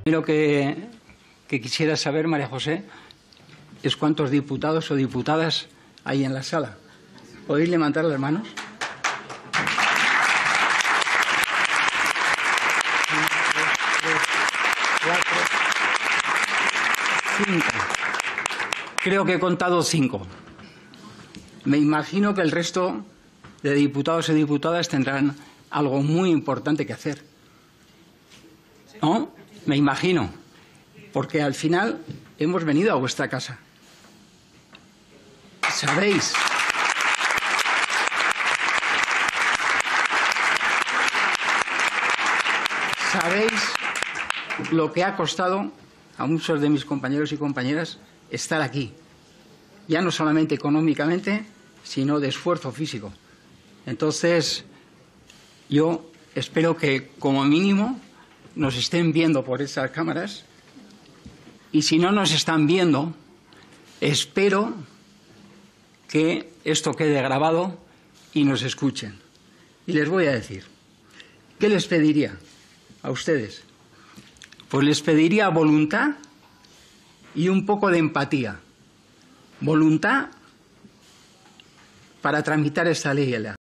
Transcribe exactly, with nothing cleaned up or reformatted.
Lo que, que quisiera saber, María José, es cuántos diputados o diputadas hay en la sala. ¿Podéis levantar las manos? Cinco. Creo que he contado cinco. Me imagino que el resto de diputados y diputadas tendrán algo muy importante que hacer. ¿No? Me imagino. Porque al final hemos venido a vuestra casa. ¿Sabéis? ¿Sabéis lo que ha costado a muchos de mis compañeros y compañeras estar aquí? Ya no solamente económicamente, sino de esfuerzo físico. Entonces, yo espero que, como mínimo, nos estén viendo por esas cámaras, y si no nos están viendo, espero que esto quede grabado y nos escuchen. Y les voy a decir, ¿qué les pediría a ustedes? Pues les pediría voluntad y un poco de empatía. Voluntad para tramitar esta ley.